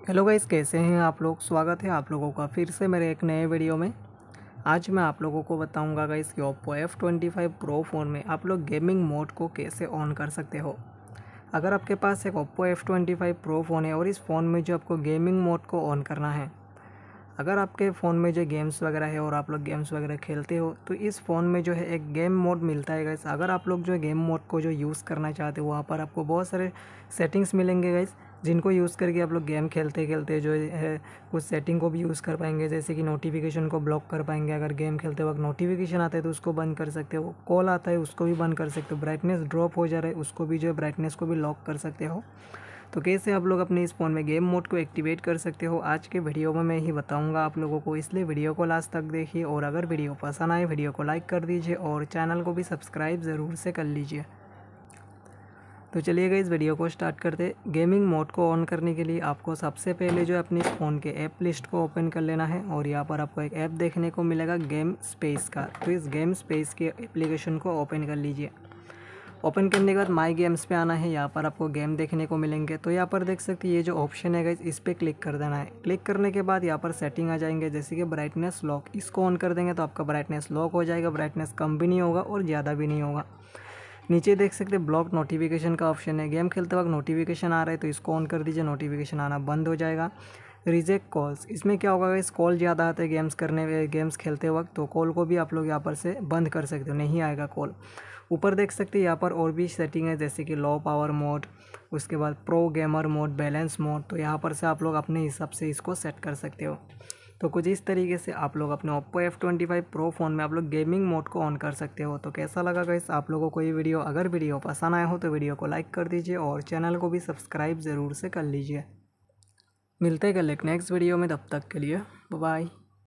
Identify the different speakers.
Speaker 1: Hello guys, कैसे हैं आप लोग। स्वागत है आप लोगों का फिर से मेरे एक नए वीडियो में। आज मैं आप लोगों को बताऊंगा गाइस कि Oppo F25 Pro फ़ोन में आप लोग गेमिंग मोड को कैसे ऑन कर सकते हो। अगर आपके पास एक Oppo F25 Pro फ़ोन है और इस फ़ोन में जो आपको गेमिंग मोड को ऑन करना है, अगर आपके फ़ोन में जो गेम्स वगैरह है और आप लोग गेम्स वगैरह खेलते हो तो इस फ़ोन में जो है एक गेम मोड मिलता है गाइस। अगर आप लोग जो गेम मोड को जो यूज़ करना चाहते हो, वहाँ पर आपको बहुत सारे सेटिंग्स मिलेंगे गाइस, जिनको यूज़ करके आप लोग गेम खेलते खेलते जो है कुछ सेटिंग को भी यूज़ कर पाएंगे। जैसे कि नोटिफिकेशन को ब्लॉक कर पाएंगे। अगर गेम खेलते वक्त नोटिफिकेशन आता है तो उसको बंद कर सकते हो, कॉल आता है उसको भी बंद कर सकते हो, ब्राइटनेस ड्रॉप हो जा रहा है उसको भी जो है ब्राइटनेस को भी लॉक कर सकते हो। तो कैसे आप लोग अपने इस फ़ोन में गेम मोड को एक्टिवेट कर सकते हो, आज के वीडियो में मैं ही बताऊंगा आप लोगों को, इसलिए वीडियो को लास्ट तक देखिए। और अगर वीडियो पसंद आए वीडियो को लाइक कर दीजिए और चैनल को भी सब्सक्राइब ज़रूर से कर लीजिए। तो चलिए गाइस, वीडियो को स्टार्ट करते। गेमिंग मोड को ऑन करने के लिए आपको सबसे पहले जो है अपने इस फ़ोन के ऐप लिस्ट को ओपन कर लेना है और यहाँ पर आपको एक ऐप देखने को मिलेगा गेम स्पेस का। तो इस गेम स्पेस के एप्लीकेशन को ओपन कर लीजिए। ओपन करने के बाद माई गेम्स पे आना है। यहाँ पर आपको गेम देखने को मिलेंगे। तो यहाँ पर देख सकते हैं ये जो ऑप्शन है गाइस, इस पर क्लिक कर देना है। क्लिक करने के बाद यहाँ पर सेटिंग आ जाएंगे, जैसे कि ब्राइटनेस लॉक। इसको ऑन कर देंगे तो आपका ब्राइटनेस लॉक हो जाएगा। ब्राइटनेस कम भी नहीं होगा और ज़्यादा भी नहीं होगा। नीचे देख सकते हैं ब्लॉक नोटिफिकेशन का ऑप्शन है। गेम खेलते वक्त नोटिफिकेशन आ रहा है तो इसको ऑन कर दीजिए, नोटिफिकेशन आना बंद हो जाएगा। रिजेक्ट कॉल्स, इसमें क्या होगा, इस कॉल ज़्यादा आते हैं गेम्स खेलते वक्त, तो कॉल को भी आप लोग यहाँ पर से बंद कर सकते हो, नहीं आएगा कॉल। ऊपर देख सकते हैं यहाँ पर और भी सेटिंग है, जैसे कि लो पावर मोड, उसके बाद pro gamer mode, balance mode. तो यहाँ पर से आप लोग अपने हिसाब से इसको सेट कर सकते हो। तो कुछ इस तरीके से आप लोग अपने Oppo F25 Pro फ़ोन में आप लोग गेमिंग मोड को ऑन कर सकते हो। तो कैसा लगा गाइस आप लोगों को ये वीडियो। अगर वीडियो पसंद आया हो तो वीडियो को लाइक कर दीजिए और चैनल को भी सब्सक्राइब ज़रूर से कर लीजिए। मिलते हैं कल एक नेक्स्ट वीडियो में, तब तक के लिए बाय बाय।